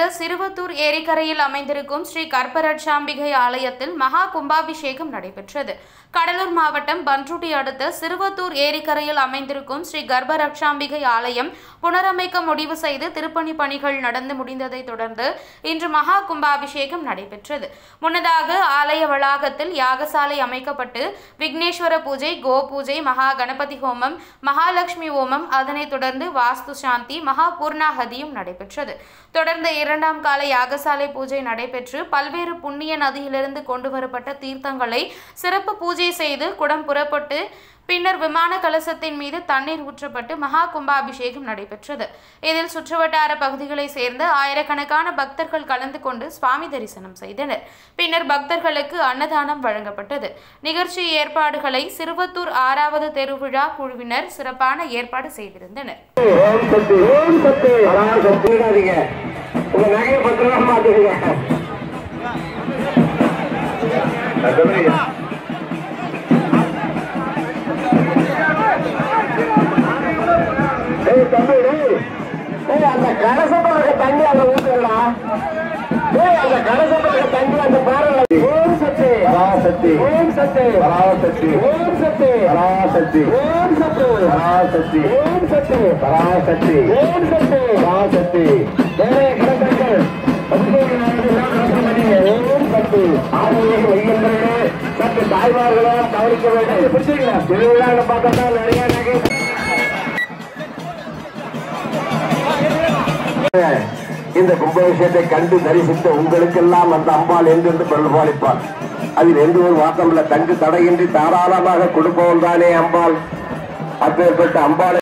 சிறுவத்தூர் ஏரிக்கரையில் அமைந்திருக்கும் ஸ்ரீ கற்பரட்சாம்பிகை ஆலயத்தில் மகா கும்பாபிஷேகம் நடைபெற்றது. கடலூர் மாவட்டம் பன்ருட்டி அடுத்த சிறுவத்தூர் ஏரிக்கரையில் அமைந்திருக்கும் ஸ்ரீ கர்ப்பரட்சாம்பிகை ஆலயம் புனரமைக்க முடிவு செய்து திருப்பணி பணிகள் நடந்து முடிந்ததை தொடர்ந்து இன்று மகா கும்பாபிஷேகம் நடைபெற்றது. முன்னதாக ஆலய வளாகத்தில் யாகசாலை அமைக்கப்பட்டு விக்னேஸ்வர பூஜை, கோ பூஜை, மகா கணபதி ஹோமம், மகாலட்சுமி ஹோமம், அதனைத் தொடர்ந்து வாஸ்து சாந்தி, மகா பூர்ணாகதியும் நடைபெற்றது. தொடர்ந்து இரண்டாம் கால யாகசாலை பூஜை நடைபெற்று பல்வேறு புண்ணிய நதியிலிருந்து கொண்டு வரப்பட்ட தீர்த்தங்களை சிறப்பு பூஜை செய்து குடம் புறப்பட்டு பின்னர் விமான கலசத்தின் மீது தண்ணீர் ஊற்றப்பட்டு மகா கும்பாபிஷேகம் நடைபெற்றது. இதில் சுற்றுவட்டார பகுதிகளை சேர்ந்த ஆயிரக்கணக்கான பக்தர்கள் கலந்து கொண்டு சுவாமி தரிசனம் செய்தனர். பின்னர் பக்தர்களுக்கு அன்னதானம் வழங்கப்பட்டது. நிகழ்ச்சி ஏற்பாடுகளை சிறுவத்தூர் 6வது தெருவிழா குழுவினர் சிறப்பான ஏற்பாடு செய்திருந்தனர். அந்த கலசப்பட்ட தண்ணி அந்த ஊற்றுங்களா? அந்த கலசப்பட்ட தண்ணி அந்த பாரல. ஓம் சக்தி பராசக்தி, ஓம் சக்தி பராசக்தி, ஓம் சக்தி பராசக்தி, ஓம் சக்தி பராசக்தி, ஓம் சக்தி பராசக்தி, ஓம் சக்தி பராசக்தி. வேற கிடக்கள் ஓம் சக்தி ஆலயம் வைக்கின்றே சற்று தாய்மார்களும் கவனிக்க வேண்டும். பிடிச்சிங்களா? திருவிழான்னு பார்த்தா நிறைய நகை இந்த கும்பாபிஷேகத்தை கண்டு தரிசித்த உங்களுக்கெல்லாம் அந்த அம்பாள் என்றென்று பிரதிபலிப்பாள். அதில் எந்த ஒரு வாக்கமில்ல. தங்கு தடையின்றி தாராளமாக கொடுப்பவன் தானே அம்பாள். அப்பேற்பட்ட அம்பாளை